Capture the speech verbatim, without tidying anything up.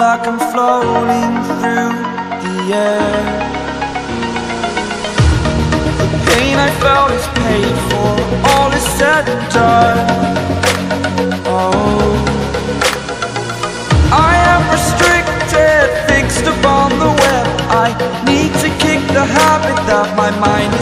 like I'm floating through the air. The pain I felt is paid for, all is said and done. Oh, I am restricted, fixed upon the web. I need to kick the habit that my mind